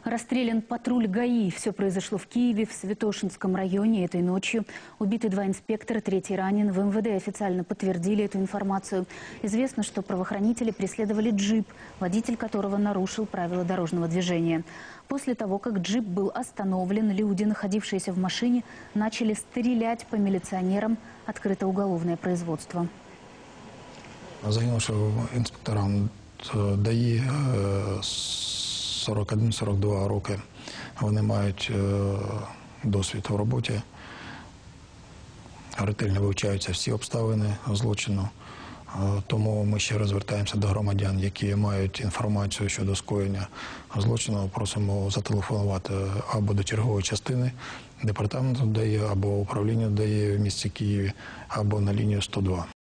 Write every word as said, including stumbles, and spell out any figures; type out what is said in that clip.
Расстрелян патруль ГАИ. Все произошло в Киеве, в Святошинском районе этой ночью. Убиты два инспектора, третий ранен. В МВД официально подтвердили эту информацию. Известно, что правоохранители преследовали джип, водитель которого нарушил правила дорожного движения. После того, как джип был остановлен, люди, находившиеся в машине, начали стрелять по милиционерам. Открыто уголовное производство. Загинувшим інспекторам ДАІ сорок один - сорок два роки. Вони мають досвід в роботі, ретельно вивчаються всі обставини злочину. Тому ми ще раз звертаємося до громадян, які мають інформацію щодо скоєння злочину. Просимо зателефонувати або до чергової частини департаменту ДАІ, або управління ДАІ в місті Києві, або на лінію сто два.